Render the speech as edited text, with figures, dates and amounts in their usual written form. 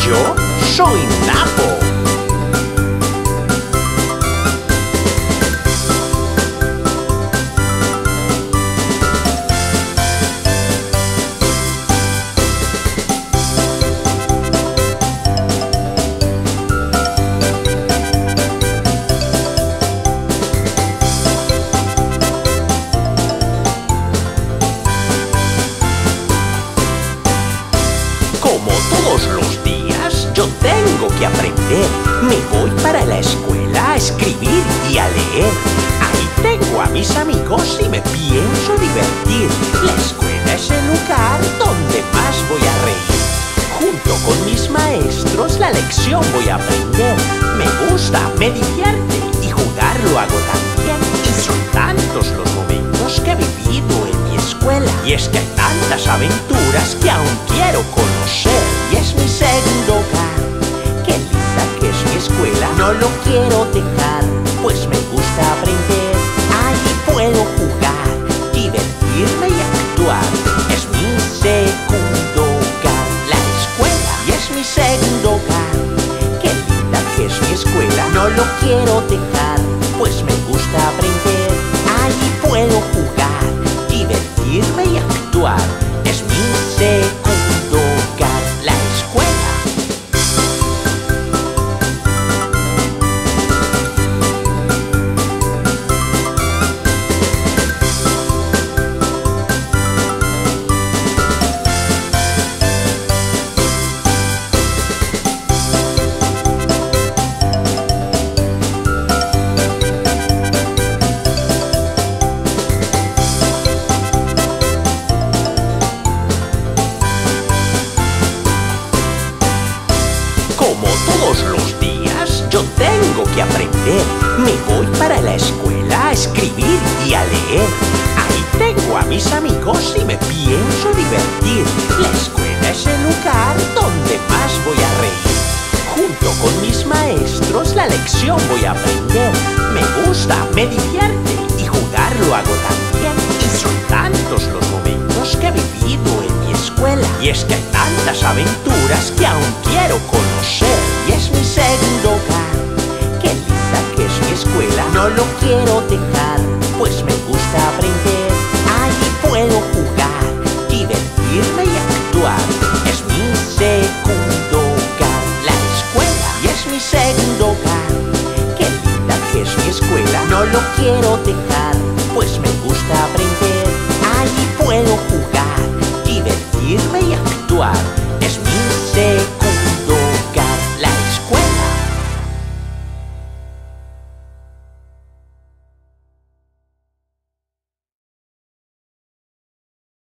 Yo soy Napo. Como todos los días, yo tengo que aprender. Me voy para la escuela a escribir y a leer. Ahí tengo a mis amigos y me pienso divertir. La escuela es el lugar donde más voy a reír. Junto con mis maestros la lección voy a aprender. Me gusta, me divierte y jugar lo hago también. Y son tantos los momentos que he vivido en mi escuela. Y es que hay tantas aventuras que aún quiero conocer. Y es mi segundo hogar. Qué linda que es mi escuela. No lo quiero dejar, pues me gusta aprender. Allí puedo jugar, divertirme y actuar. Es mi segundo hogar, la escuela. Y es mi segundo hogar. Qué linda que es mi escuela. No lo quiero dejar, pues me gusta aprender. Allí puedo jugar, divertirme y actuar. Es mi segundo hogar, la escuela. Como todos los días, yo tengo que aprender. Me voy para la escuela a escribir y a leer. Ahí tengo a mis amigos y me pienso divertir. La escuela es el lugar donde más voy a reír. Junto con mis maestros la lección voy a aprender. Me gusta, me divierte y jugar lo hago también. Y son tantos los momentos que he vivido en mi escuela. Y es que hay tantas aventuras que aún quiero conocer. Y es mi segundo hogar. Qué linda que es mi escuela. No lo quiero dejar, pues me gusta aprender. Allí puedo jugar, divertirme y actuar. Es mi segundo hogar, la escuela. Y es mi segundo hogar. Qué linda que es mi escuela. No lo quiero dejar, pues me gusta aprender. Allí puedo jugar, divertirme y actuar. Es mi